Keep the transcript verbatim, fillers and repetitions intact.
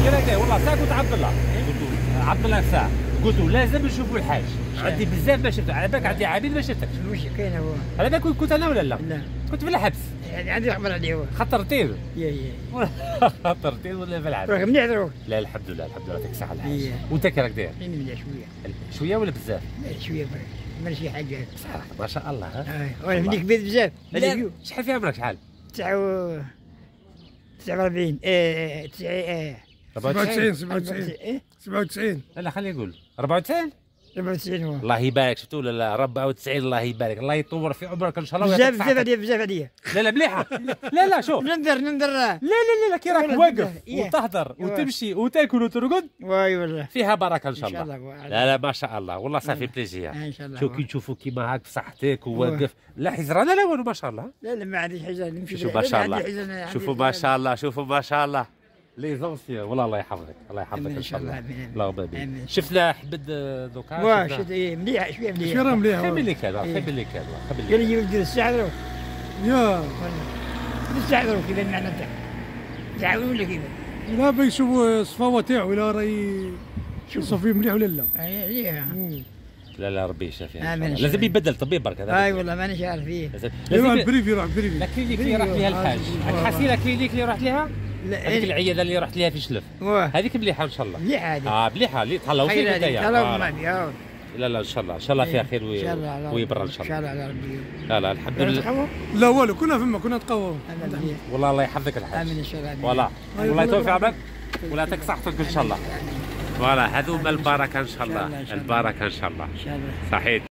كده كده والله ساعه قلت عبد الله قلت له عبد الله ساعه قلت له لازم نشوفوا الحاج عندي بزاف ما شفت على بالك عندي عبيد ما شفتكش واش كاين هو على بالك كنت انا ولا لا؟ لا كنت في الحبس يعني عندي خبر عليه هو خطرتين يا يا خطرتين ولا في الحبس راك مليح دروك لا الحمد لله الحمد لله يعطيك الصحه الحاج إيه. وانت كي راك داير؟ يعني مليح شويه شويه ولا بزاف؟ لا شويه برك ماشي حاجه صراحه ما شاء الله ها اه وانا ملي كبير بزاف لا شحال في عمرك شحال؟ تسعة و تسعة وأربعين ايه تسعة ايه سبعة وتسعين سبعة أربعة وتسعين ايه سبعة وتسعين لا لا خليني نقول أربعة وتسعين أربعة وتسعين هو الله يبارك شفتوا ولا لا أربعة وتسعين الله يبارك الله يطول في عمرك ان شاء الله بزاف ويعطيك بزاف صحتك. عليا بزاف عليا لا لا مليحه لا لا شوف ننظر ننظر لا لا لا لا كي راك والله واقف إيه. وتهدر إيه. وتمشي وتاكل وترقد واي والله فيها بركه ان شاء إن شاء الله الله. لا لا ما شاء الله والله صافي بليزير آه، ان شاء الله شوف كي نشوفوا كيما هاك بصحتك وواقف لا حزرانه لا والو ما شاء الله لا لا ما عنديش حزن نمشي شوف بال- ما شاء لا، عندي الله حزن، عندي شوفوا ما حزن. شاء الله شوفوا ما شاء الله لي زونسيون والله الله يحفظك الله يحفظك آمين ان شاء الله آمين، آمين. الله يبارك آمين. شفنا حبد دوكا واه شفنا- شد إيه، مليح شويه مليح شي راه مليح خير هو. من اللي كان إيه. خير من اللي كان خير من قال اللي لي يدير الساعه دروك يا الساعه دروك كيف المعنى تاعها تعاون ولا كيف؟ لا بيشوفوا الصفاوه تاعو ولا راهي يصفي مليح ولا لا. اي مم. لا لا ربي يشافيها إن شاء آمين. الله. لازم يبدل طبيب برك هذا اي والله مانيش عارف فيه لازم ايوا لازم البريفي راح بريفي لا كلينيك اللي راح ليها الحاج آه. الحسيله كلينيك اللي رحت لها لا هذيك إيه. العياده اللي رحت لها في شلف واه هذيك مليحه ان شاء الله مليح هذه اه مليحه اللي تهلاو فيك خير انت هذه يا طلعوا آه. ما فيها لا لا ان شاء الله ان شاء الله فيها خير ان شاء الله وي- على ويبرى ان شاء ان شاء الله الله على ربي لا لا الحمد لا لله تحوى لا والو كنا فما كنا نتقووا انا مليح والله الله يحفظك الحاج امين ان شاء الله آمين. والله أيوة. والله يطول في عمرك ولا يعطيك صحتك ان شاء الله آمين. فوالا هذو هما البركه ان شاء إن شاء الله، الله إن شاء الله. البركه ان شاء الله ان شاء الله صحيح